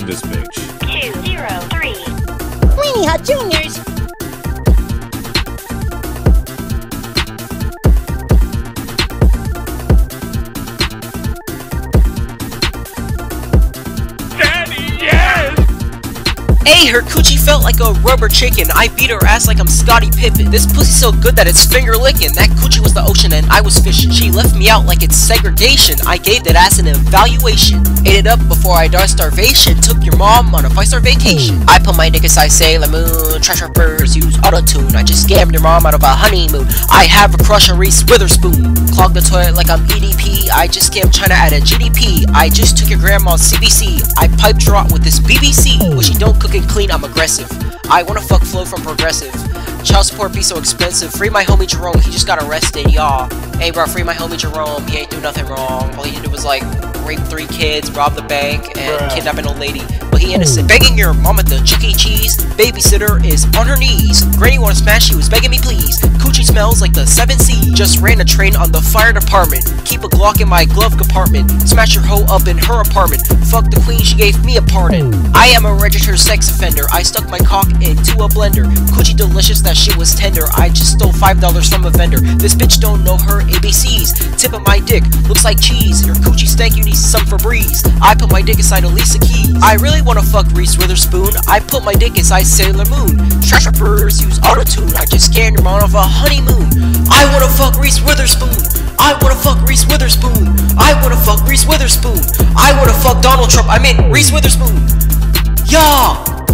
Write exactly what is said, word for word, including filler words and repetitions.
this bitch. two zero three. Weenie Hut Juniors. Hey, her coochie felt like a rubber chicken. I beat her ass like I'm Scottie Pippen. This pussy so good that it's finger licking. That coochie was the ocean and I was fishing. She left me out like it's segregation. I gave that ass an evaluation. Ate it up before I died starvation. Took your mom on a five-star vacation. I put my dick inside Sailor Moon. Trash rappers use auto-tune. I just scammed your mom out of a honeymoon. I have a crush on Reese Witherspoon. Clog the toilet like I'm E D P. I just scammed China at a G D P. I just took your grandma's C B C. I piped her out with this B B C. When she don't cook and clean, I'm aggressive. I wanna fuck Flo from Progressive. Child support be so expensive. Free my homie Jerome, he just got arrested, y'all. Hey bro, free my homie Jerome, he ain't do nothing wrong. All he did was like rape three kids, rob the bank, and Bruh. kidnap an old lady. But he innocent. Begging your mom at the Chuck E. Cheese. Babysitter is on her knees. Granny wanna smash, she was begging me please. Coochie smells like the seven Seas. Just ran a train on the fire department. Keep a Glock in my glove compartment. Smash her hoe up in her apartment. Fuck the queen, she gave me a pardon. I am a registered sex offender. I stuck my cock into a blender. Coochie delicious, that shit was tender. I just stole five dollars from a vendor. This bitch don't know her A B Cs. Tip of my dick, looks like cheese. Your coochie stank, you need some Febreze. I put my dick inside Alicia Keys. I really wanna fuck Reese Witherspoon. I put my dick inside Sailor Moon. Trash rappers use auto-tune. I just scanned your mom off a honeymoon. I wanna fuck Reese Witherspoon. I wanna fuck Reese Witherspoon. I wanna fuck Reese Witherspoon. I wanna fuck Donald Trump. I mean Reese Witherspoon. Yeah.